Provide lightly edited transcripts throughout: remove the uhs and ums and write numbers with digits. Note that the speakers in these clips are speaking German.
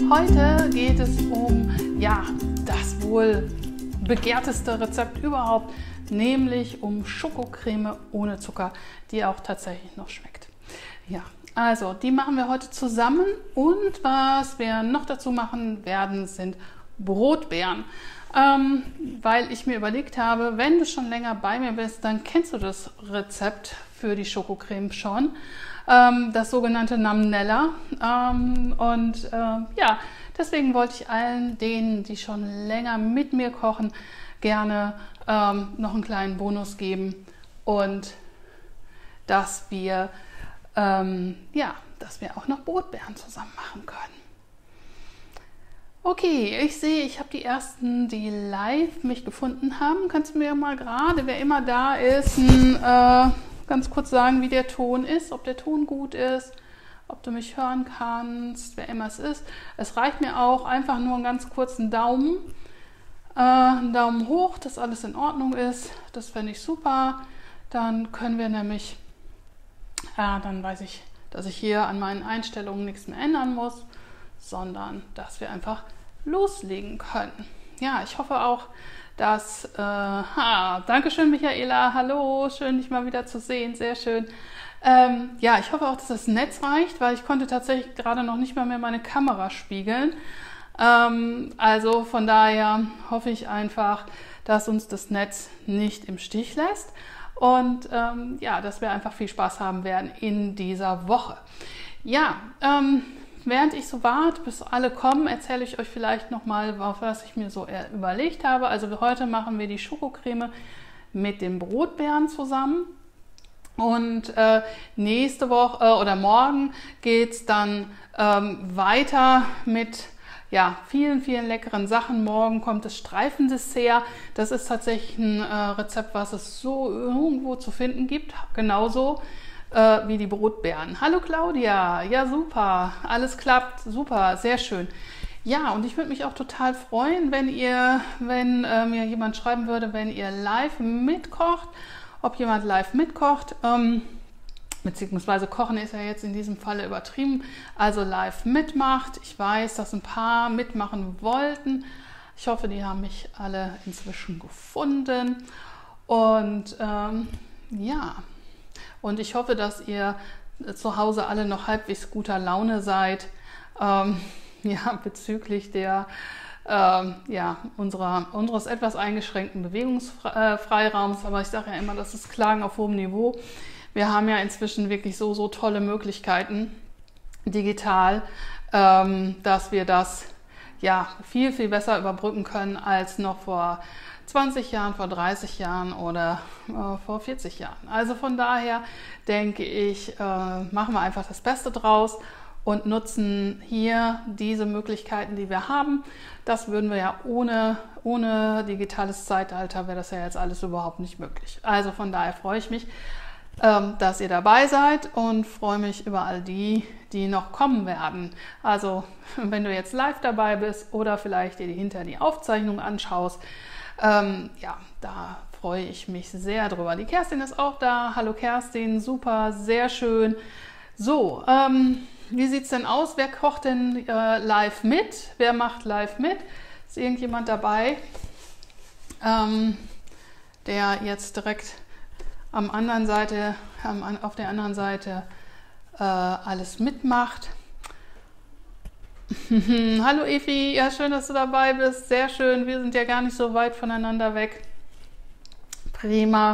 Heute geht es um das wohl begehrteste Rezept überhaupt, nämlich um Schokocreme ohne Zucker, die auch tatsächlich noch schmeckt. Ja, also die machen wir heute zusammen und was wir noch dazu machen werden, sind Brotbeeren. Weil ich mir überlegt habe, wenn du schon länger bei mir bist, dann kennst du das Rezept für die Schokocreme schon, das sogenannte Namnella. Deswegen wollte ich allen denen, die schon länger mit mir kochen, gerne noch einen kleinen Bonus geben und dass wir auch noch Brotbeeren zusammen machen können. Okay, ich sehe, ich habe die ersten, die live mich gefunden haben. Kannst du mir mal gerade, wer immer da ist, ganz kurz sagen, wie der Ton ist, ob der Ton gut ist, ob du mich hören kannst, wer immer es ist. Es reicht mir auch einfach nur einen ganz kurzen Daumen. Einen Daumen hoch, dass alles in Ordnung ist. Das fände ich super. Dann können wir nämlich, dann weiß ich, dass ich hier an meinen Einstellungen nichts mehr ändern muss, sondern dass wir einfach loslegen können. Ja, ich hoffe auch, dass, Dankeschön Michaela, hallo, schön dich mal wieder zu sehen, sehr schön. Ich hoffe auch, dass das Netz reicht, weil ich konnte tatsächlich gerade noch nicht mal mehr meine Kamera spiegeln. Also von daher hoffe ich einfach, dass uns das Netz nicht im Stich lässt und dass wir einfach viel Spaß haben werden in dieser Woche. Ja, während ich so warte, bis alle kommen, erzähle ich euch vielleicht nochmal, auf was ich mir so überlegt habe. Also heute machen wir die Schokocreme mit den Brotbeeren zusammen. Und nächste Woche oder morgen geht es dann weiter mit vielen, vielen leckeren Sachen. Morgen kommt das Streifendessert. Das ist tatsächlich ein Rezept, was es so irgendwo zu finden gibt. Genauso wie die Brotbeeren. Hallo Claudia, ja super, alles klappt, super, sehr schön. Ja, und ich würde mich auch total freuen, wenn mir jemand schreiben würde, wenn ihr live mitkocht, ob jemand live mitkocht, beziehungsweise kochen ist ja jetzt in diesem Falle übertrieben, also live mitmacht. Ich weiß, dass ein paar mitmachen wollten. Ich hoffe, die haben mich alle inzwischen gefunden und und ich hoffe, dass ihr zu Hause alle noch halbwegs guter Laune seid, bezüglich der, unseres etwas eingeschränkten Bewegungsfreiraums. Aber ich sage ja immer, das ist Klagen auf hohem Niveau. Wir haben ja inzwischen wirklich so tolle Möglichkeiten digital, dass wir das viel, viel besser überbrücken können als noch vor 20 Jahren, vor 30 Jahren oder vor 40 Jahren. Also von daher denke ich, machen wir einfach das Beste draus und nutzen hier diese Möglichkeiten, die wir haben. Das würden wir ja ohne digitales Zeitalter, wäre das ja jetzt alles überhaupt nicht möglich. Also von daher freue ich mich, dass ihr dabei seid und freue mich über all die noch kommen werden. Also wenn du jetzt live dabei bist oder vielleicht dir hinterher die Aufzeichnung anschaust, da freue ich mich sehr drüber. Die Kerstin ist auch da. Hallo Kerstin, super, sehr schön. So, wie sieht es denn aus? Wer kocht denn live mit? Wer macht live mit? Ist irgendjemand dabei, der jetzt direkt auf der anderen Seite alles mitmacht? Hallo Evi, ja schön, dass du dabei bist, sehr schön, wir sind ja gar nicht so weit voneinander weg. Prima.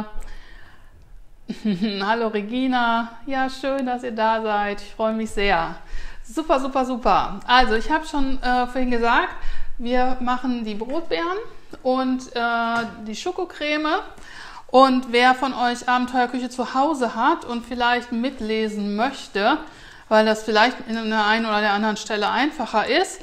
Hallo Regina, ja schön, dass ihr da seid, ich freue mich sehr. Super, super, super. Also ich habe schon vorhin gesagt, wir machen die Brotbeeren und die Schokocreme. Und wer von euch Abenteuerküche zu Hause hat und vielleicht mitlesen möchte, weil das vielleicht in der einen oder der anderen Stelle einfacher ist,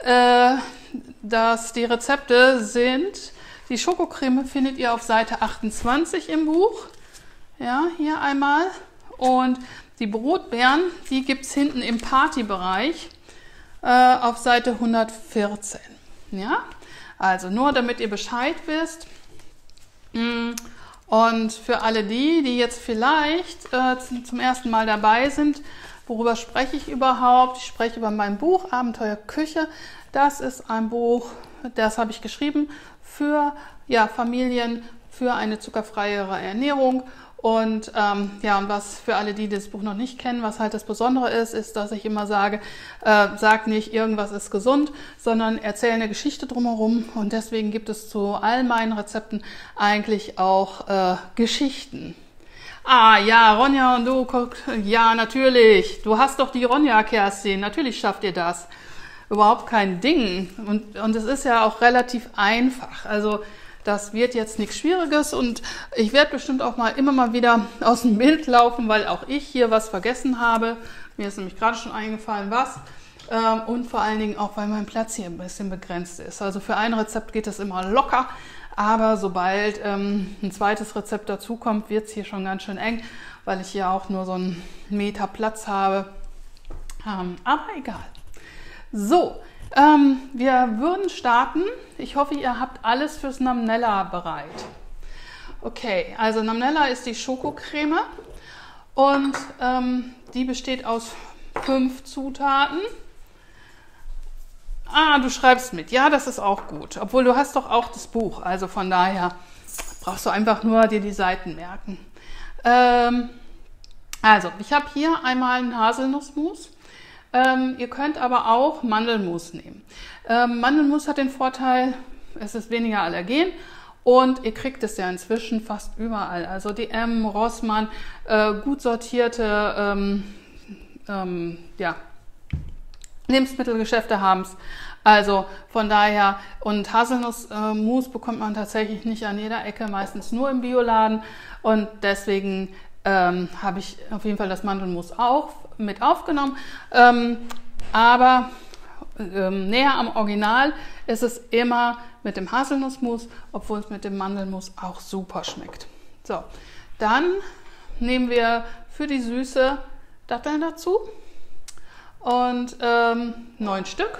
dass die Rezepte sind, die Schokocreme findet ihr auf Seite 28 im Buch, ja, hier einmal, und die Brotbeeren, die gibt es hinten im Partybereich auf Seite 114, ja, also nur damit ihr Bescheid wisst. Und für alle die jetzt vielleicht zum ersten Mal dabei sind, Worüber spreche ich überhaupt? Ich spreche über mein Buch Abenteuer Küche. Das ist ein Buch, das habe ich geschrieben für Familien, für eine zuckerfreiere Ernährung. Und und was für alle, die das Buch noch nicht kennen, was halt das Besondere ist, dass ich immer sage, sag nicht, irgendwas ist gesund, sondern erzähle eine Geschichte drumherum. Und deswegen gibt es zu all meinen Rezepten eigentlich auch Geschichten. Ah ja, Ronja und du, ja natürlich, du hast doch die Ronja, Kerstin, natürlich schafft ihr das. Überhaupt kein Ding. Und es ist ja auch relativ einfach. Also das wird jetzt nichts Schwieriges und ich werde bestimmt auch immer mal wieder aus dem Bild laufen, weil auch ich hier was vergessen habe. Mir ist nämlich gerade schon eingefallen, was. Und vor allen Dingen auch, weil mein Platz hier ein bisschen begrenzt ist. Also für ein Rezept geht das immer locker, aber sobald ein zweites Rezept dazukommt, wird es hier schon ganz schön eng, weil ich hier auch nur so einen Meter Platz habe. Aber egal. So. Wir würden starten. Ich hoffe, ihr habt alles fürs Namnella bereit. Okay, also Namnella ist die Schokocreme und die besteht aus 5 Zutaten. Ah, du schreibst mit. Ja, das ist auch gut. Obwohl, du hast doch auch das Buch. Also von daher brauchst du einfach nur dir die Seiten merken. Also, ich habe hier einmal einen Haselnussmus. Ihr könnt aber auch Mandelmus nehmen. Mandelmus hat den Vorteil, es ist weniger Allergen und ihr kriegt es ja inzwischen fast überall. Also DM, Rossmann, gut sortierte Lebensmittelgeschäfte haben es. Also von daher, und Haselnussmus bekommt man tatsächlich nicht an jeder Ecke, meistens nur im Bioladen. Und deswegen habe ich auf jeden Fall das Mandelmus auch mit aufgenommen. Aber näher am Original ist es immer mit dem Haselnussmus, obwohl es mit dem Mandelmus auch super schmeckt. So, dann nehmen wir für die Süße Datteln dazu und 9 Stück.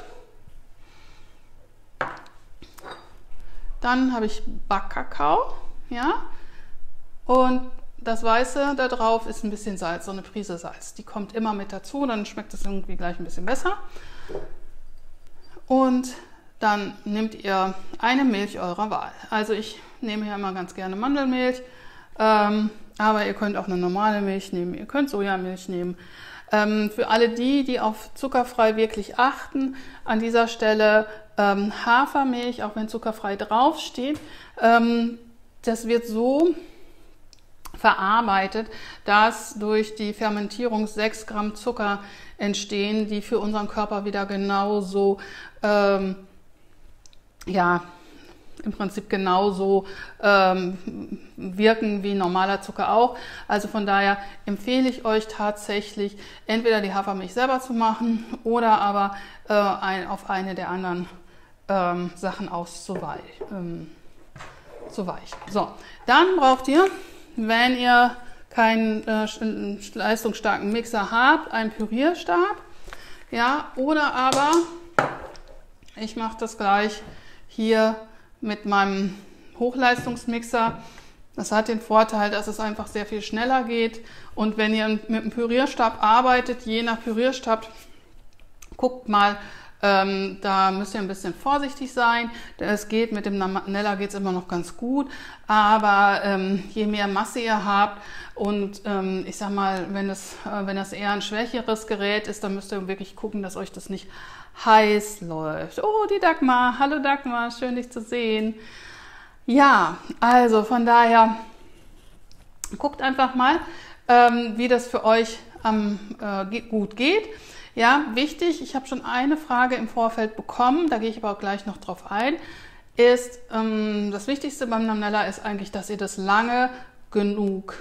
Dann habe ich Backkakao, ja, und das Weiße da drauf ist ein bisschen Salz, so eine Prise Salz. Die kommt immer mit dazu, dann schmeckt es irgendwie gleich ein bisschen besser. Und dann nehmt ihr eine Milch eurer Wahl. Also ich nehme hier immer ganz gerne Mandelmilch, aber ihr könnt auch eine normale Milch nehmen, ihr könnt Sojamilch nehmen. Für alle die auf zuckerfrei wirklich achten, an dieser Stelle Hafermilch, auch wenn zuckerfrei draufsteht, das wird so verarbeitet, dass durch die Fermentierung 6 Gramm Zucker entstehen, die für unseren Körper wieder genauso, im Prinzip genauso wirken wie normaler Zucker auch. Also von daher empfehle ich euch tatsächlich, entweder die Hafermilch selber zu machen oder aber auf eine der anderen Sachen auszuweichen. So, dann braucht ihr, wenn ihr keinen leistungsstarken Mixer habt, einen Pürierstab, ja, oder aber ich mache das gleich hier mit meinem Hochleistungsmixer. Das hat den Vorteil, dass es einfach sehr viel schneller geht. Und wenn ihr mit einem Pürierstab arbeitet, je nach Pürierstab, guckt mal, da müsst ihr ein bisschen vorsichtig sein. Es geht mit dem Namnella geht es immer noch ganz gut, aber je mehr Masse ihr habt und ich sag mal, wenn das eher ein schwächeres Gerät ist, dann müsst ihr wirklich gucken, dass euch das nicht heiß läuft. Oh, die Dagmar. Hallo Dagmar, schön dich zu sehen. Ja, also von daher guckt einfach mal, wie das für euch gut geht. Ja, wichtig, ich habe schon eine Frage im Vorfeld bekommen, da gehe ich aber auch gleich noch drauf ein, ist, das Wichtigste beim Namnella ist eigentlich, dass ihr das lange genug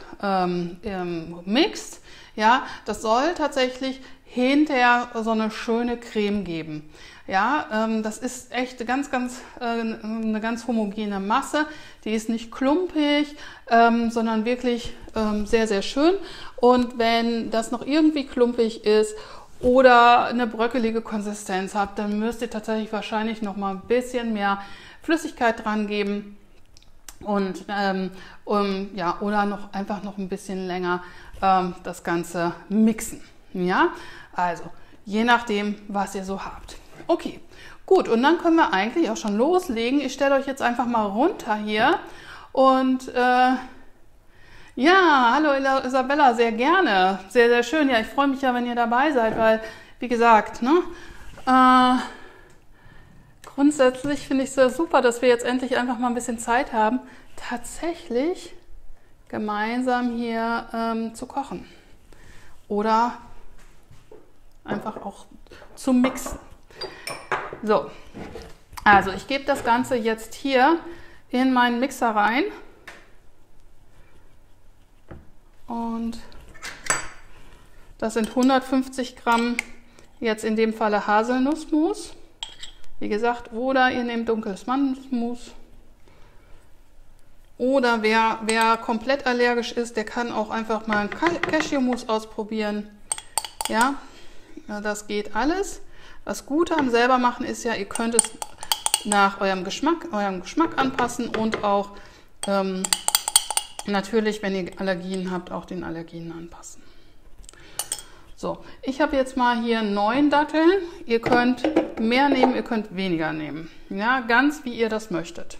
mixt. Ja, das soll tatsächlich hinterher so eine schöne Creme geben. Ja, das ist echt eine ganz homogene Masse. Die ist nicht klumpig, sondern wirklich sehr, sehr schön. Und wenn das noch irgendwie klumpig ist oder eine bröckelige Konsistenz habt, dann müsst ihr tatsächlich wahrscheinlich noch mal ein bisschen mehr Flüssigkeit dran geben und oder einfach noch ein bisschen länger das Ganze mixen. Ja, also je nachdem, was ihr so habt. Okay, gut, und dann können wir eigentlich auch schon loslegen. Ich stelle euch jetzt einfach mal runter hier und ja, hallo Isabella, sehr gerne. Sehr, sehr schön. Ja, ich freue mich ja, wenn ihr dabei seid, weil, wie gesagt, ne, grundsätzlich finde ich es sehr super, dass wir jetzt endlich einfach mal ein bisschen Zeit haben, tatsächlich gemeinsam hier zu kochen. Oder einfach auch zu mixen. So, also ich gebe das Ganze jetzt hier in meinen Mixer rein. Und das sind 150 Gramm, jetzt in dem Falle Haselnussmus. Wie gesagt, oder ihr nehmt dunkles Mandelmus. Oder wer komplett allergisch ist, der kann auch einfach mal einen Cashewmus ausprobieren. Ja, das geht alles. Das Gute am selber machen ist ja, ihr könnt es nach eurem Geschmack anpassen und auch natürlich, wenn ihr Allergien habt, auch den Allergien anpassen. So, ich habe jetzt mal hier 9 Datteln. Ihr könnt mehr nehmen, ihr könnt weniger nehmen. Ja, ganz wie ihr das möchtet.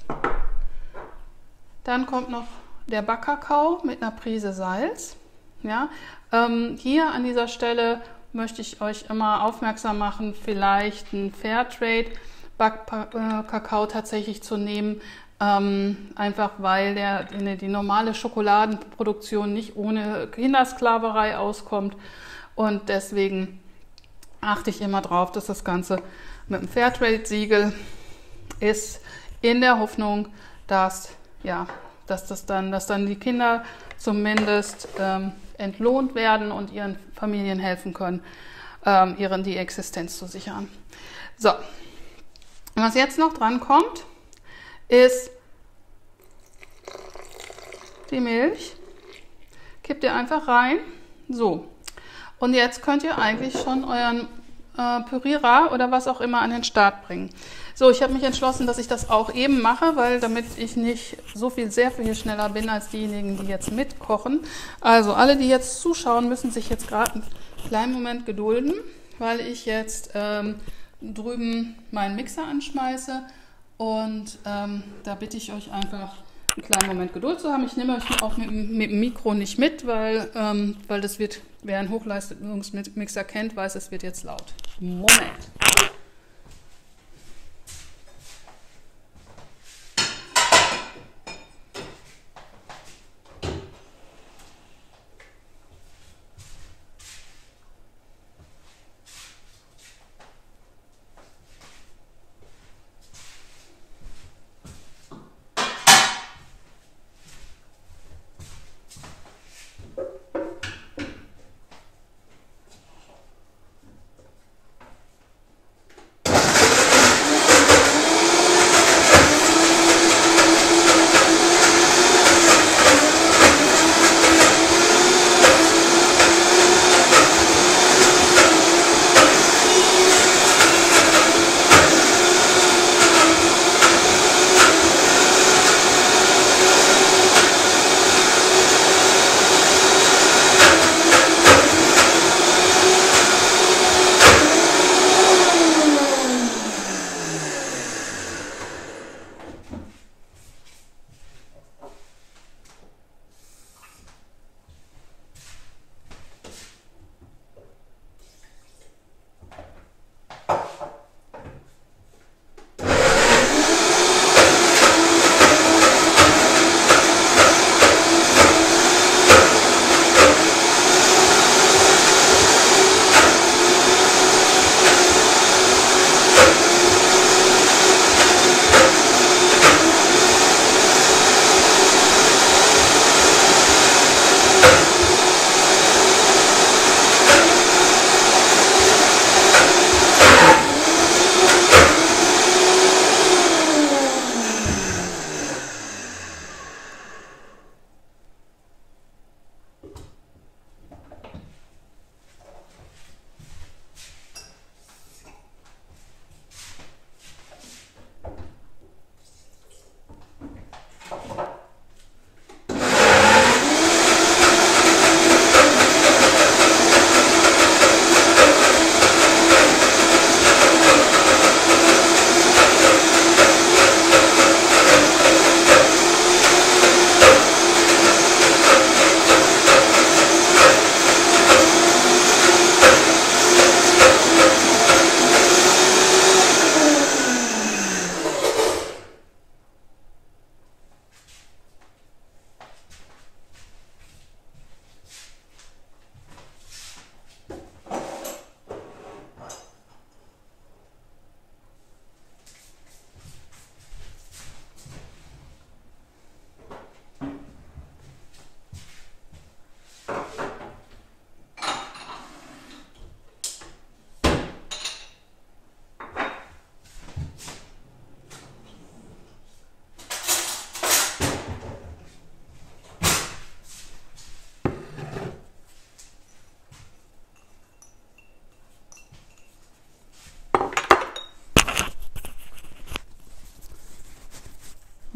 Dann kommt noch der Backkakao mit einer Prise Salz. Ja, hier an dieser Stelle möchte ich euch immer aufmerksam machen, vielleicht einen Fairtrade Backkakao tatsächlich zu nehmen. Einfach weil die normale Schokoladenproduktion nicht ohne Kindersklaverei auskommt. Und deswegen achte ich immer drauf, dass das Ganze mit einem Fairtrade-Siegel ist, in der Hoffnung, dass dann die Kinder zumindest entlohnt werden und ihren Familien helfen können, die Existenz zu sichern. So, was jetzt noch dran kommt, ist die Milch. Kippt ihr einfach rein. So. Und jetzt könnt ihr eigentlich schon euren Pürierer oder was auch immer an den Start bringen. So, ich habe mich entschlossen, dass ich das auch eben mache, weil damit ich nicht sehr viel schneller bin als diejenigen, die jetzt mitkochen. Also alle, die jetzt zuschauen, müssen sich jetzt gerade einen kleinen Moment gedulden, weil ich jetzt drüben meinen Mixer anschmeiße. Und da bitte ich euch einfach einen kleinen Moment Geduld zu haben. Ich nehme euch auch mit dem Mikro nicht mit, weil das wird, wer einen Hochleistungsmixer kennt, weiß, es wird jetzt laut. Moment.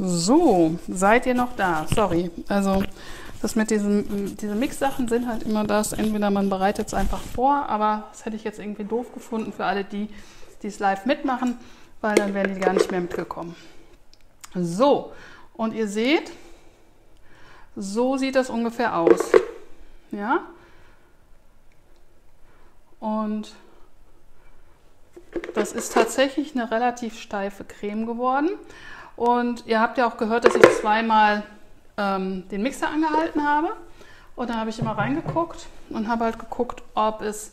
So, seid ihr noch da? Sorry, also das mit diese Mix-Sachen sind halt immer das, entweder man bereitet es einfach vor, aber das hätte ich jetzt irgendwie doof gefunden für alle, die es live mitmachen, weil dann wären die gar nicht mehr mitgekommen. So, und ihr seht, so sieht das ungefähr aus. Ja? Und das ist tatsächlich eine relativ steife Creme geworden. Und ihr habt ja auch gehört, dass ich zweimal den Mixer angehalten habe. Und dann habe ich immer reingeguckt und habe halt geguckt, ob es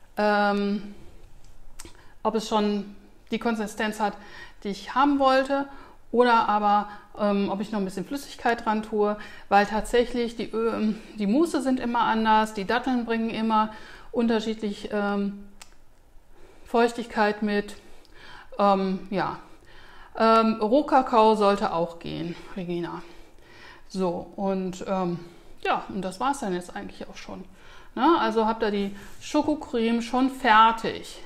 schon die Konsistenz hat, die ich haben wollte. Oder aber, ob ich noch ein bisschen Flüssigkeit dran tue. Weil tatsächlich die Musse sind immer anders, die Datteln bringen immer unterschiedlich Feuchtigkeit mit. Rohkakao sollte auch gehen, Regina. So, und ja, und das war es dann jetzt eigentlich auch schon. Na, also habt ihr die Schokocreme schon fertig.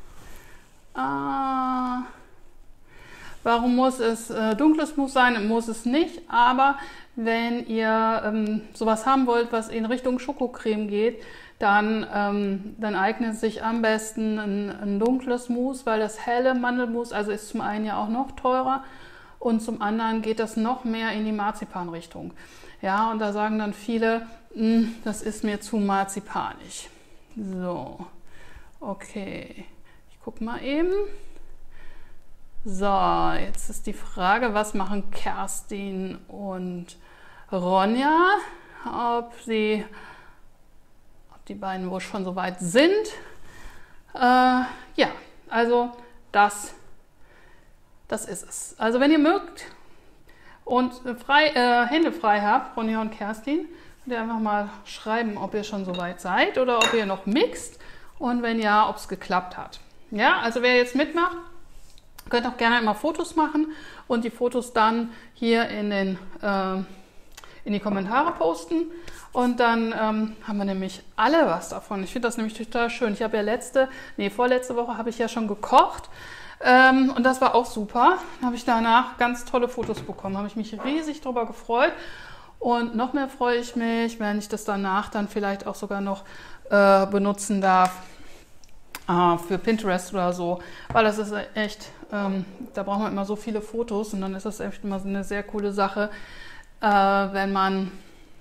Warum muss es dunkles Mousse sein? Muss es nicht, aber wenn ihr sowas haben wollt, was in Richtung Schokocreme geht, dann eignet sich am besten ein dunkles Mousse, weil das helle Mandelmus, also ist zum einen ja auch noch teurer und zum anderen geht das noch mehr in die Marzipanrichtung. Ja, und da sagen dann viele, das ist mir zu marzipanig. So, okay, ich gucke mal eben. So, jetzt ist die Frage, was machen Kerstin und Ronja, ob die beiden wohl schon so weit sind. Ja, also das ist es. Also wenn ihr mögt und Hände frei habt, Ronja und Kerstin, könnt ihr einfach mal schreiben, ob ihr schon so weit seid oder ob ihr noch mixt und wenn ja, ob es geklappt hat. Ja, also wer jetzt mitmacht, könnt auch gerne immer Fotos machen und die Fotos dann hier in die Kommentare posten. Und dann haben wir nämlich alle was davon. Ich finde das nämlich total schön. Ich habe ja vorletzte Woche habe ich ja schon gekocht. Und das war auch super. Dann habe ich danach ganz tolle Fotos bekommen. Habe ich mich riesig darüber gefreut. Und noch mehr freue ich mich, wenn ich das danach dann vielleicht auch sogar noch benutzen darf für Pinterest oder so. Weil das ist echt, da braucht man immer so viele Fotos. Und dann ist das echt immer so eine sehr coole Sache, wenn man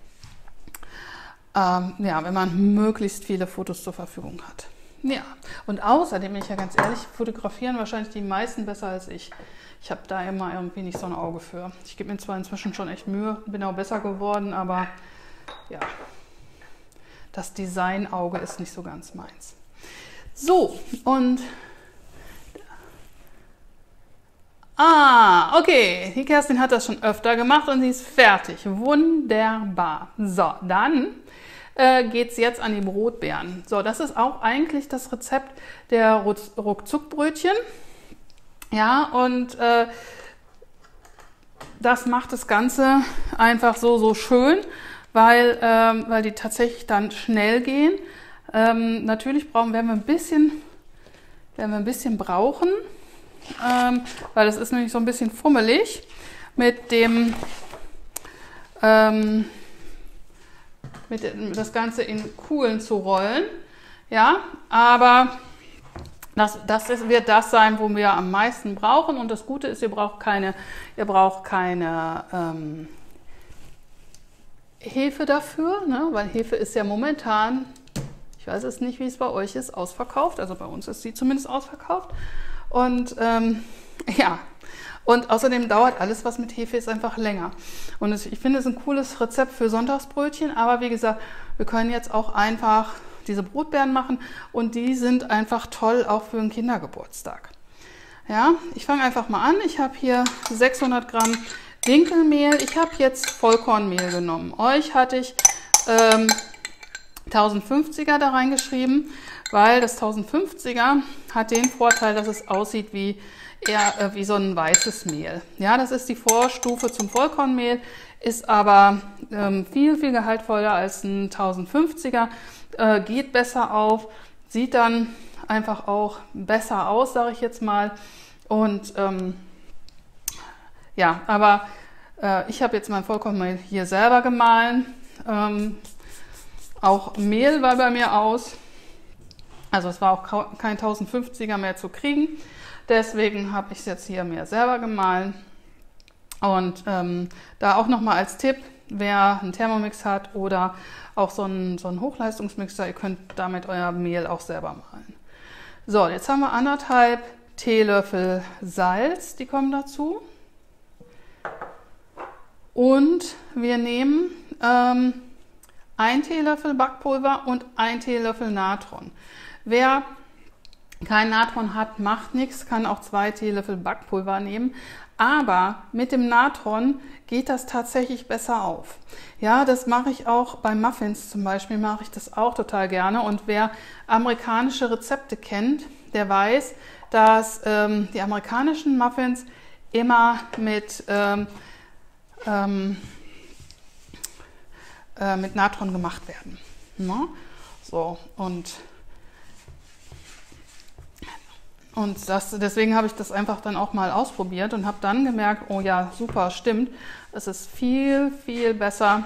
möglichst viele Fotos zur Verfügung hat. Ja, und außerdem bin ich ja ganz ehrlich, fotografieren wahrscheinlich die meisten besser als ich. Ich habe da immer irgendwie nicht so ein Auge für. Ich gebe mir zwar inzwischen schon echt Mühe, bin auch besser geworden, aber ja, das Designauge ist nicht so ganz meins. So, und okay, die Kerstin hat das schon öfter gemacht und sie ist fertig. Wunderbar. So, dann geht es jetzt an die Brotbeeren. So, das ist auch eigentlich das Rezept der Ruckzuckbrötchen. Ja, und das macht das Ganze einfach so schön, weil die tatsächlich dann schnell gehen. Natürlich werden wir ein bisschen brauchen, weil das ist nämlich so ein bisschen fummelig mit dem das Ganze in Kugeln zu rollen. Ja, aber das wird das sein, wo wir am meisten brauchen. Und das Gute ist, ihr braucht keine Hefe dafür, ne? Weil Hefe ist ja momentan, ich weiß es nicht, wie es bei euch ist, ausverkauft. Also bei uns ist sie zumindest ausverkauft. Und ja, und außerdem dauert alles, was mit Hefe ist, einfach länger. Und ich finde es ein cooles Rezept für Sonntagsbrötchen. Aber wie gesagt, wir können jetzt auch einfach diese Brotbeeren machen. Und die sind einfach toll auch für einen Kindergeburtstag. Ja, ich fange einfach mal an. Ich habe hier 600 Gramm Dinkelmehl. Ich habe jetzt Vollkornmehl genommen. Euch hatte ich 1050er da reingeschrieben, weil das 1050er hat den Vorteil, dass es aussieht wie so ein weißes Mehl. Ja, das ist die Vorstufe zum Vollkornmehl, ist aber viel, viel gehaltvoller als ein 1050er, geht besser auf, sieht dann einfach auch besser aus, sage ich jetzt mal. Und ja, aber Ich habe jetzt mein Vollkornmehl hier selber gemahlen. Auch Mehl war bei mir aus. Also es war auch kein 1050er mehr zu kriegen. Deswegen habe ich es jetzt hier mir selber gemahlen. Und da auch nochmal als Tipp, wer einen Thermomix hat oder auch so einen Hochleistungsmixer, ihr könnt damit euer Mehl auch selber mahlen. So, jetzt haben wir 1,5 Teelöffel Salz, die kommen dazu. Und wir nehmen 1 Teelöffel Backpulver und 1 Teelöffel Natron. Wer kein Natron hat, macht nichts, kann auch 2 Teelöffel Backpulver nehmen. Aber mit dem Natron geht das tatsächlich besser auf. Ja, das mache ich auch bei Muffins zum Beispiel, mache ich das auch total gerne. Und wer amerikanische Rezepte kennt, der weiß, dass die amerikanischen Muffins immer mit Natron gemacht werden. Ne? So, deswegen habe ich das einfach dann auch mal ausprobiert und habe dann gemerkt, oh ja, super, stimmt, es ist viel, viel besser.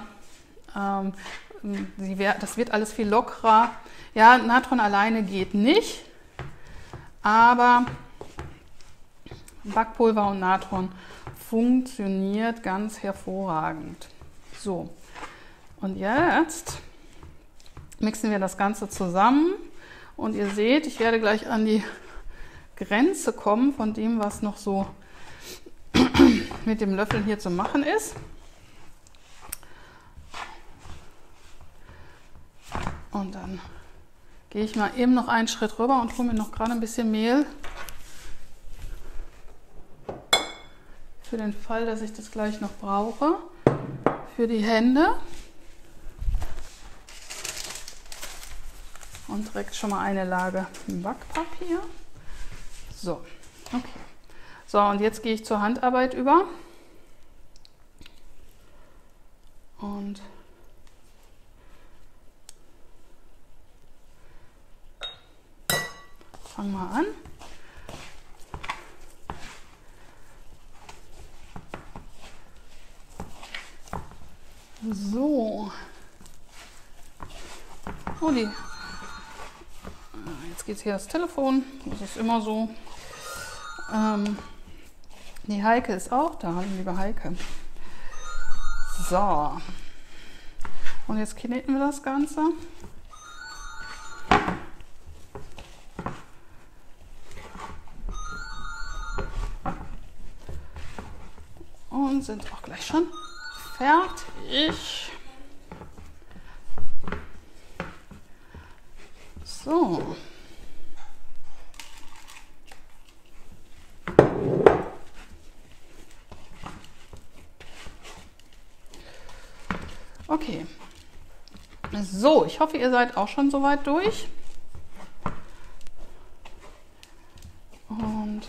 Das wird alles viel lockerer. Ja, Natron alleine geht nicht, aber Backpulver und Natron funktioniert ganz hervorragend. So, und jetzt mixen wir das Ganze zusammen und ihr seht, ich werde gleich an die Grenze kommen von dem, was noch so mit dem Löffel hier zu machen ist. Und dann gehe ich mal eben noch einen Schritt rüber und hole mir noch gerade ein bisschen Mehl. Für den Fall, dass ich das gleich noch brauche. Für die Hände. Und direkt schon mal eine Lage Backpapier. So, okay. So, und jetzt gehe ich zur Handarbeit über. Und fangen wir an. So. Oh, jetzt geht hier das Telefon. Das ist immer so. Die Heike ist auch da, liebe Heike. So. Und jetzt kneten wir das Ganze. Und sind auch gleich schon fertig. So. Okay. So, ich hoffe, ihr seid auch schon soweit durch. Und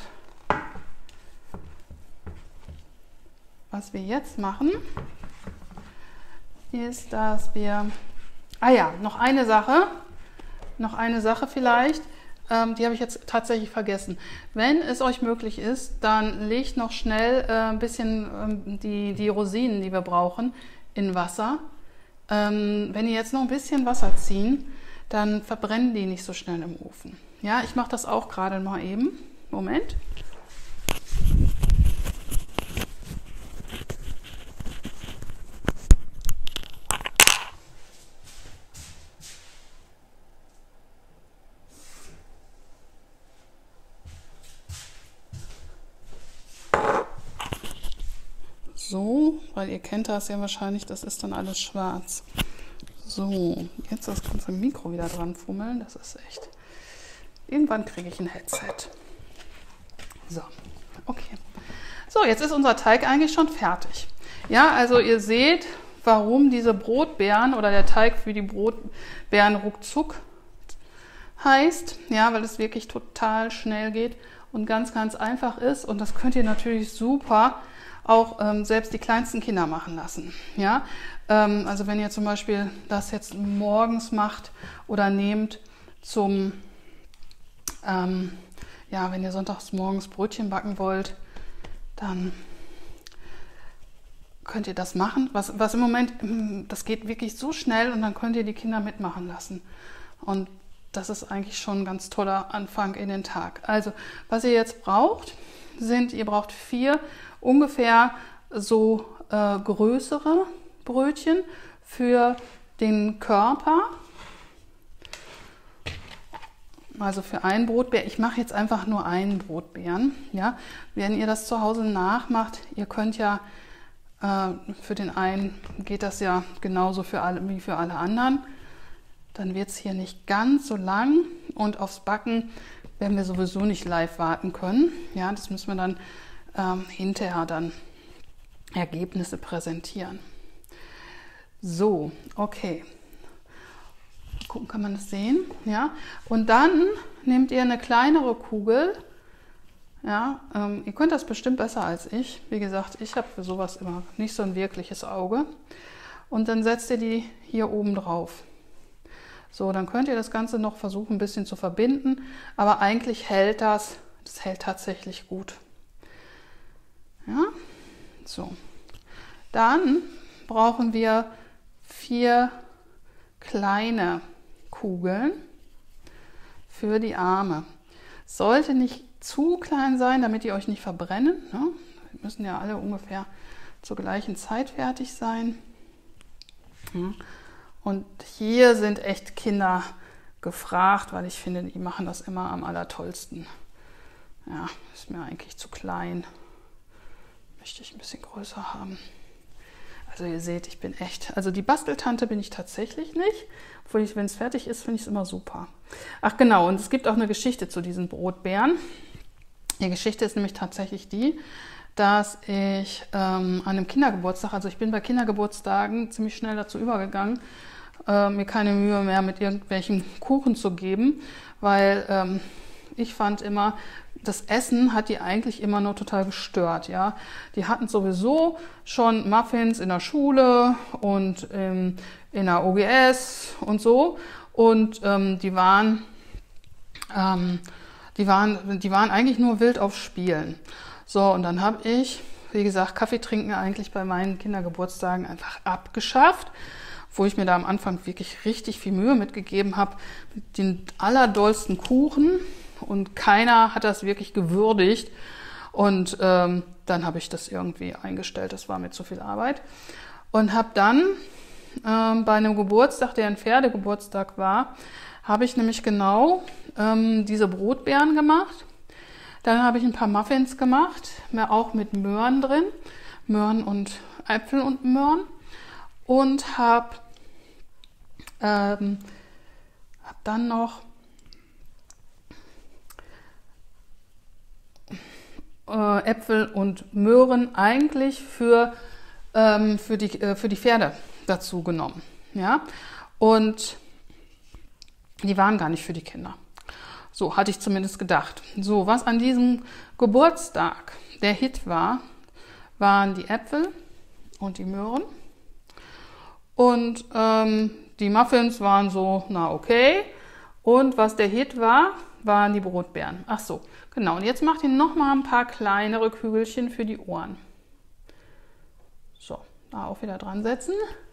was wir jetzt machen, ist, dass wir... Ah ja, noch eine Sache vielleicht. Die habe ich jetzt tatsächlich vergessen. Wenn es euch möglich ist, dann legt noch schnell ein bisschen die Rosinen, die wir brauchen, in Wasser. Wenn ihr jetzt noch ein bisschen Wasser ziehen, dann verbrennen die nicht so schnell im Ofen. Ja, ich mache das auch gerade mal eben. Moment. So, weil ihr kennt das ja wahrscheinlich, das ist dann alles schwarz. So, jetzt das ganze Mikro wieder dran fummeln, das ist echt... Irgendwann kriege ich ein Headset. So, okay. So, jetzt ist unser Teig eigentlich schon fertig. Ja, also ihr seht, warum diese Brotbeeren oder der Teig für die Brotbeeren ruckzuck heißt. Ja, weil es wirklich total schnell geht und ganz, ganz einfach ist. Und das könnt ihr natürlich super auch selbst die kleinsten Kinder machen lassen. Ja? Also wenn ihr zum Beispiel das jetzt morgens macht oder nehmt zum, ja, wenn ihr sonntags morgens Brötchen backen wollt, dann könnt ihr das machen. Was im Moment, das geht wirklich so schnell und dann könnt ihr die Kinder mitmachen lassen. Und das ist eigentlich schon ein ganz toller Anfang in den Tag. Also, was ihr jetzt braucht, ihr braucht 4 ungefähr so größere Brötchen für den Körper. Also für einen Brotbeer. Ich mache jetzt einfach nur einen Brotbeeren. Ja? Wenn ihr das zu Hause nachmacht, ihr könnt ja für den einen geht das ja genauso wie für alle anderen. Dann wird es hier nicht ganz so lang und aufs Backen werden wir sowieso nicht live warten können. Ja, das müssen wir dann hinterher dann Ergebnisse präsentieren. So, okay. Gucken, kann man das sehen? Ja. Und dann nehmt ihr eine kleinere Kugel. Ja, ihr könnt das bestimmt besser als ich. Wie gesagt, ich habe für sowas immer nicht so ein wirkliches Auge. Und dann setzt ihr die hier oben drauf. So, dann könnt ihr das Ganze noch versuchen, ein bisschen zu verbinden. Aber eigentlich hält das hält tatsächlich gut. Ja, so. Dann brauchen wir 4 kleine Kugeln für die Arme. Sollte nicht zu klein sein, damit ihr euch nicht verbrennen. Ne? Wir müssen ja alle ungefähr zur gleichen Zeit fertig sein. Und hier sind echt Kinder gefragt, weil ich finde, die machen das immer am allertollsten. Ja, ist mir eigentlich zu klein. Möchte ich ein bisschen größer haben. Also ihr seht, ich bin echt, also die Basteltante bin ich tatsächlich nicht. Obwohl wenn es fertig ist, finde ich es immer super. Ach genau, und es gibt auch eine Geschichte zu diesen Brotbeeren. Die Geschichte ist nämlich tatsächlich die, dass ich an einem Kindergeburtstag, also ich bin bei Kindergeburtstagen ziemlich schnell dazu übergegangen, mir keine Mühe mehr mit irgendwelchen Kuchen zu geben, weil ich fand immer, das Essen hat die eigentlich immer nur total gestört. Ja? Die hatten sowieso schon Muffins in der Schule und in der OGS und so. Und die waren eigentlich nur wild auf Spielen. So, und dann habe ich, wie gesagt, Kaffee trinken eigentlich bei meinen Kindergeburtstagen einfach abgeschafft, wo ich mir da am Anfang wirklich richtig viel Mühe mitgegeben habe, mit den allerdollsten Kuchen. Und keiner hat das wirklich gewürdigt. Und dann habe ich das irgendwie eingestellt. Das war mir zu viel Arbeit. Und habe dann bei einem Geburtstag, der ein Pferdegeburtstag war, habe ich nämlich genau diese Brotbeeren gemacht. Dann habe ich ein paar Muffins gemacht, auch mit Möhren drin. Möhren und Äpfel und Möhren. Und habe dann noch Äpfel und Möhren eigentlich für die Pferde dazu genommen. Ja? Und die waren gar nicht für die Kinder. So hatte ich zumindest gedacht. So, was an diesem Geburtstag der Hit war, waren die Äpfel und die Möhren. Und die Muffins waren so, na okay. Und was der Hit war, waren die Brotbeeren. Ach so, genau. Und jetzt macht ihr noch mal ein paar kleinere Kügelchen für die Ohren. So, da auch wieder dran setzen.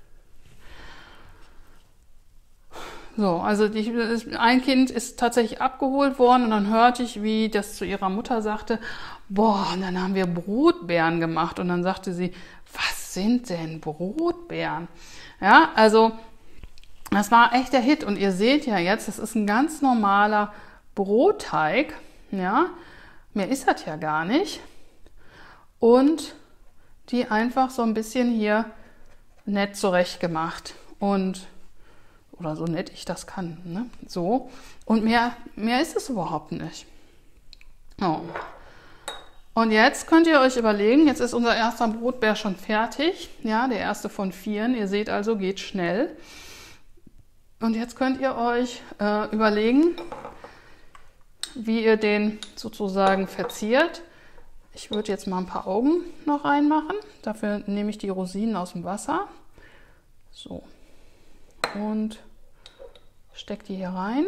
So, also ein Kind ist tatsächlich abgeholt worden und dann hörte ich, wie das zu ihrer Mutter sagte, boah, und dann haben wir Brotbeeren gemacht. Und dann sagte sie, was sind denn Brotbeeren? Ja, also das war echt der Hit. Und ihr seht ja jetzt, das ist ein ganz normaler Brotteig. Ja, mehr ist das ja gar nicht. Und die einfach so ein bisschen hier nett zurecht gemacht. Oder so nett ich das kann. Ne? So. Und mehr ist es überhaupt nicht. Oh. Und jetzt könnt ihr euch überlegen, jetzt ist unser erster Brotbeer schon fertig. Ja, der erste von 4. Ihr seht also, geht schnell. Und jetzt könnt ihr euch überlegen, wie ihr den sozusagen verziert. Ich würde jetzt mal ein paar Augen noch reinmachen. Dafür nehme ich die Rosinen aus dem Wasser. So. Und steckt die hier rein.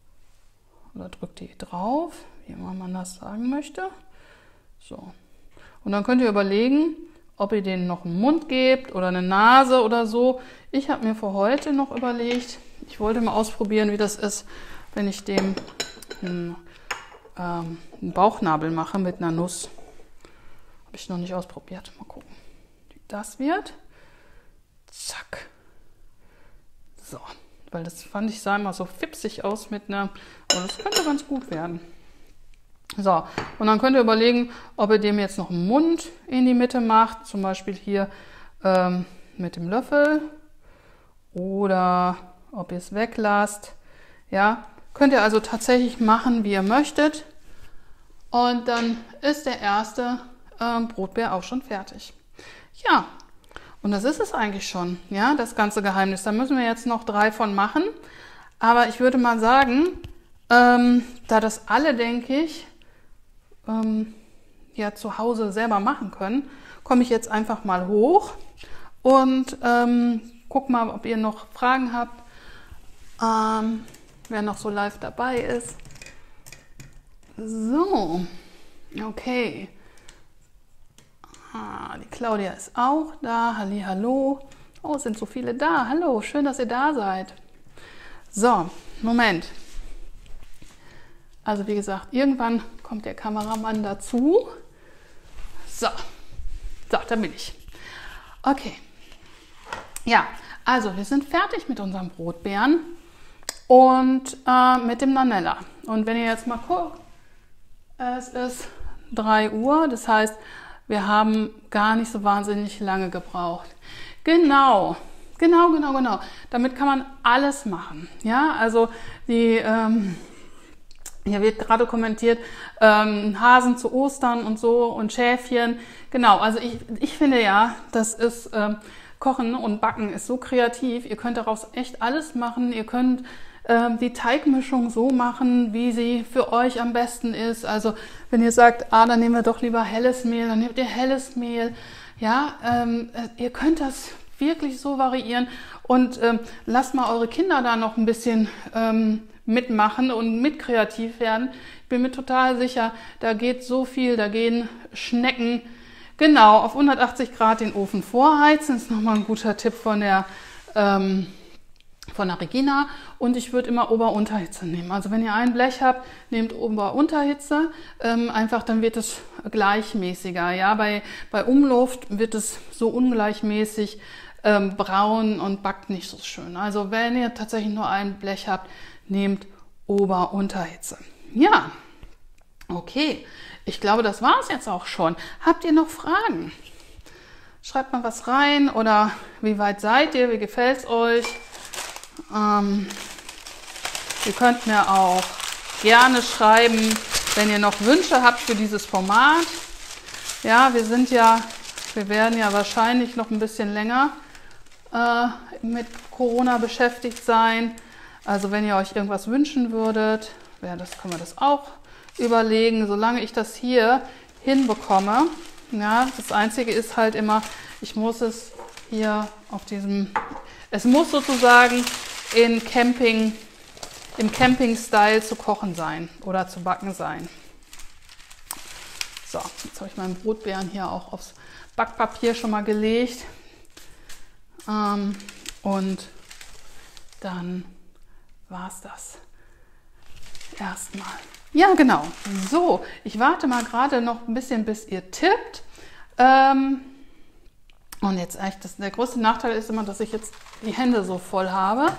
Oder drückt die drauf, wie immer man das sagen möchte. So. Und dann könnt ihr überlegen, ob ihr denen noch einen Mund gebt oder eine Nase oder so. Ich habe mir für heute noch überlegt, ich wollte mal ausprobieren, wie das ist, wenn ich dem einen Bauchnabel mache mit einer Nuss. Habe ich noch nicht ausprobiert. Mal gucken, wie das wird. Zack. So, weil das fand ich, sah immer so fipsig aus mit einer, aber das könnte ganz gut werden. So, und dann könnt ihr überlegen, ob ihr dem jetzt noch einen Mund in die Mitte macht, zum Beispiel hier mit dem Löffel, oder ob ihr es weglasst. Ja, könnt ihr also tatsächlich machen, wie ihr möchtet. Und dann ist der erste Brotbär auch schon fertig. Ja, und das ist es eigentlich schon, ja, das ganze Geheimnis. Da müssen wir jetzt noch 3 von machen. Aber ich würde mal sagen, da das alle, denke ich, ja zu Hause selber machen können, komme ich jetzt einfach mal hoch und guck mal, ob ihr noch Fragen habt, wer noch so live dabei ist. So, okay. Die Claudia ist auch da. Hallihallo. Oh, es sind so viele da. Hallo, schön, dass ihr da seid. So, Moment. Also wie gesagt, irgendwann kommt der Kameramann dazu. So, da bin ich. Okay. Ja, also wir sind fertig mit unserem Brotbeeren und mit dem Nannella. Und wenn ihr jetzt mal guckt, es ist 3 Uhr, das heißt, wir haben gar nicht so wahnsinnig lange gebraucht. Genau. Damit kann man alles machen. Ja, also die... hier wird gerade kommentiert, Hasen zu Ostern und so und Schäfchen. Genau, also ich finde ja, das ist, Kochen und Backen ist so kreativ. Ihr könnt daraus echt alles machen. Ihr könnt die Teigmischung so machen, wie sie für euch am besten ist. Also wenn ihr sagt, dann nehmen wir doch lieber helles Mehl, dann nehmt ihr helles Mehl. Ja, ihr könnt das wirklich so variieren und lasst mal eure Kinder da noch ein bisschen mitmachen und mit kreativ werden. Ich bin mir total sicher, da geht so viel, da gehen Schnecken. Genau, auf 180 Grad den Ofen vorheizen, ist nochmal ein guter Tipp von der Regina. Und ich würde immer Ober-Unterhitze nehmen. Also wenn ihr ein Blech habt, nehmt Ober-Unterhitze, einfach dann wird es gleichmäßiger. Ja, bei Umluft wird es so ungleichmäßig braun und backt nicht so schön. Also wenn ihr tatsächlich nur ein Blech habt, nehmt Ober-Unterhitze. Ja, okay. Ich glaube, das war es jetzt auch schon. Habt ihr noch Fragen? Schreibt mal was rein oder wie weit seid ihr? Wie gefällt es euch? Ihr könnt mir auch gerne schreiben, wenn ihr noch Wünsche habt für dieses Format. Ja, wir werden ja wahrscheinlich noch ein bisschen länger mit Corona beschäftigt sein. Also wenn ihr euch irgendwas wünschen würdet, können wir das auch überlegen, solange ich das hier hinbekomme. Ja, das Einzige ist halt immer, ich muss es hier es muss sozusagen im Camping-Style zu kochen sein oder zu backen sein. So, jetzt habe ich meinen Brotbeeren hier auch aufs Backpapier schon mal gelegt. Und dann war es das erstmal. Ja, genau. So, ich warte mal gerade noch ein bisschen, bis ihr tippt. Und jetzt eigentlich, der größte Nachteil ist immer, dass ich jetzt die Hände so voll habe.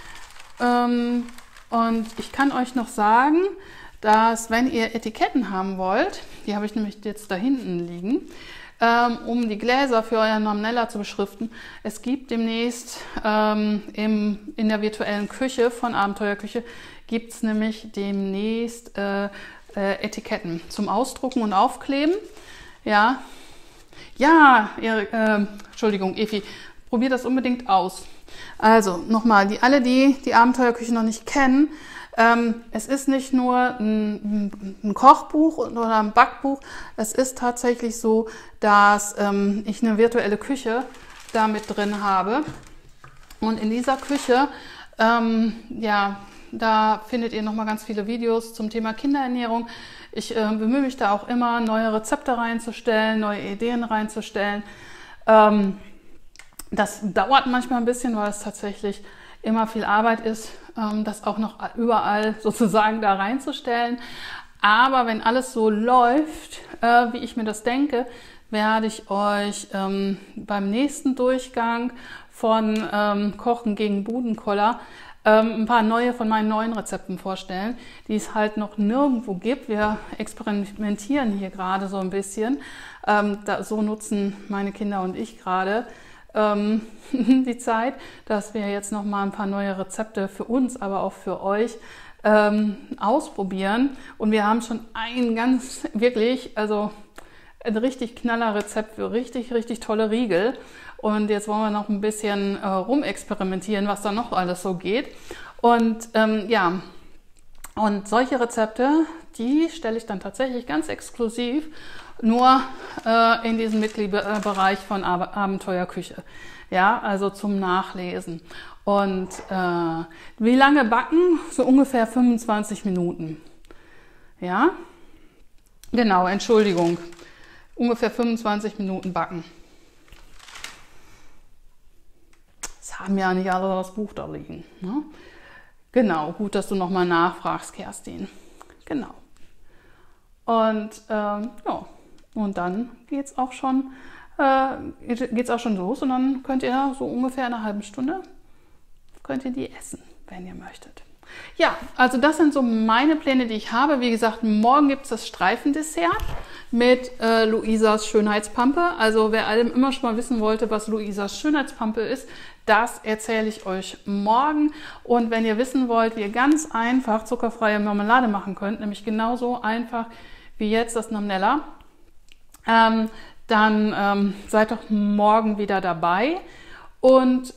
Und ich kann euch noch sagen, dass wenn ihr Etiketten haben wollt, die habe ich nämlich jetzt da hinten liegen, um die Gläser für euren Nannella zu beschriften. Es gibt demnächst in der virtuellen Küche von Abenteuerküche, gibt es nämlich demnächst Etiketten zum Ausdrucken und Aufkleben. Ja, Entschuldigung, Evi, probiert das unbedingt aus. Also nochmal, die Abenteuerküche noch nicht kennen, es ist nicht nur ein Kochbuch oder ein Backbuch, es ist tatsächlich so, dass ich eine virtuelle Küche da mit drin habe. Und in dieser Küche Da findet ihr nochmal ganz viele Videos zum Thema Kinderernährung. Ich bemühe mich da auch immer, neue Rezepte reinzustellen, neue Ideen reinzustellen. Das dauert manchmal ein bisschen, weil es tatsächlich immer viel Arbeit ist, das auch noch überall sozusagen da reinzustellen. Aber wenn alles so läuft, wie ich mir das denke, werde ich euch beim nächsten Durchgang von Kochen gegen Budenkoller ein paar neue von meinen neuen Rezepten vorstellen, die es halt noch nirgendwo gibt. Wir experimentieren hier gerade so ein bisschen. So nutzen meine Kinder und ich gerade die Zeit, dass wir jetzt noch mal ein paar neue Rezepte für uns, aber auch für euch ausprobieren. Und wir haben schon ein ganz, wirklich, also ein richtig knaller Rezept für richtig, richtig tolle Riegel. Und jetzt wollen wir noch ein bisschen rumexperimentieren, was da noch alles so geht. Und ja, und solche Rezepte, die stelle ich dann tatsächlich ganz exklusiv nur in diesem Mitgliederbereich von Abenteuerküche. Ja, also zum Nachlesen. Und wie lange backen? So ungefähr 25 Minuten. Ja, genau, Entschuldigung. Ungefähr 25 Minuten backen. Das haben ja nicht alle das Buch da liegen. Ne? Genau, gut, dass du nochmal nachfragst, Kerstin. Genau. Und ja, und dann geht's auch schon los und dann könnt ihr so ungefähr in einer halben Stunde könnt ihr die essen, wenn ihr möchtet. Ja, also das sind so meine Pläne, die ich habe. Wie gesagt, morgen gibt es das Streifendessert mit Luisas Schönheitspampe. Also wer immer schon mal wissen wollte, was Luisas Schönheitspampe ist, das erzähle ich euch morgen. Und wenn ihr wissen wollt, wie ihr ganz einfach zuckerfreie Marmelade machen könnt, nämlich genauso einfach wie jetzt das Namnella, dann seid doch morgen wieder dabei. Und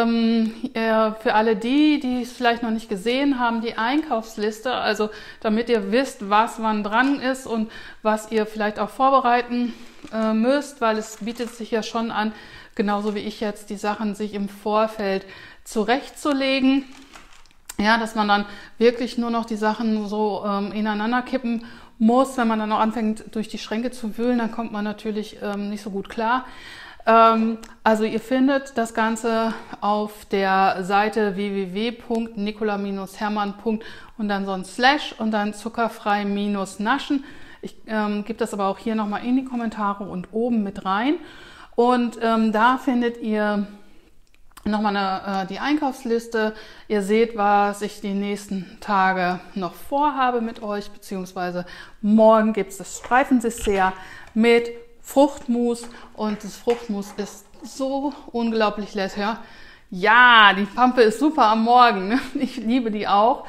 für alle die es vielleicht noch nicht gesehen haben, die Einkaufsliste, also damit ihr wisst, was wann dran ist und was ihr vielleicht auch vorbereiten müsst, weil es bietet sich ja schon an, genauso wie ich jetzt, die Sachen sich im Vorfeld zurechtzulegen. Ja, dass man dann wirklich nur noch die Sachen so ineinander kippen muss. Wenn man dann noch anfängt, durch die Schränke zu wühlen, dann kommt man natürlich nicht so gut klar. Also ihr findet das Ganze auf der Seite www.nicola-hermann. und dann so ein Slash und dann zuckerfrei-naschen. Ich gebe das aber auch hier nochmal in die Kommentare und oben mit rein. Und da findet ihr nochmal die Einkaufsliste. Ihr seht, was ich die nächsten Tage noch vorhabe mit euch, beziehungsweise morgen gibt es das Streifendessert mit Fruchtmus und das Fruchtmus ist so unglaublich lecker. Ja, die Pampe ist super am Morgen, ne? Ich liebe die auch.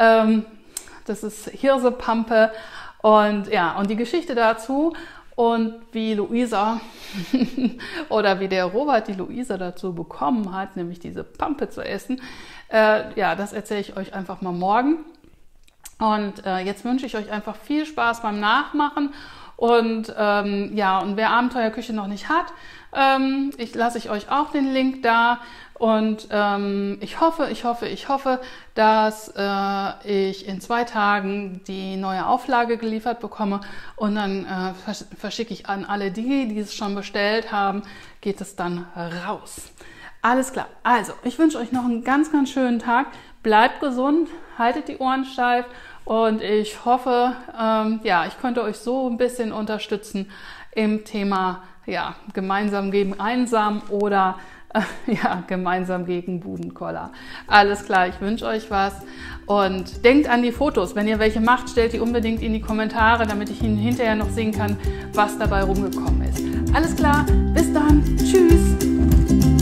Das ist Hirsepampe und ja, und die Geschichte dazu und wie Luisa oder wie der Robert die Luisa dazu bekommen hat, nämlich diese Pampe zu essen, ja, das erzähle ich euch einfach mal morgen. Und jetzt wünsche ich euch einfach viel Spaß beim Nachmachen. Und ja, und wer Abenteuerküche noch nicht hat, lasse ich euch auch den Link da. Und ich hoffe, dass ich in 2 Tagen die neue Auflage geliefert bekomme. Und dann verschicke ich an alle die es schon bestellt haben, geht es dann raus. Alles klar. Also, ich wünsche euch noch einen ganz, ganz schönen Tag. Bleibt gesund, haltet die Ohren steif. Und ich hoffe, ja, ich konnte euch so ein bisschen unterstützen im Thema, ja, gemeinsam gegen einsam oder ja, gemeinsam gegen Budenkoller. Alles klar, ich wünsche euch was und denkt an die Fotos. Wenn ihr welche macht, stellt die unbedingt in die Kommentare, damit ich Ihnen hinterher noch sehen kann, was dabei rumgekommen ist. Alles klar, bis dann, tschüss!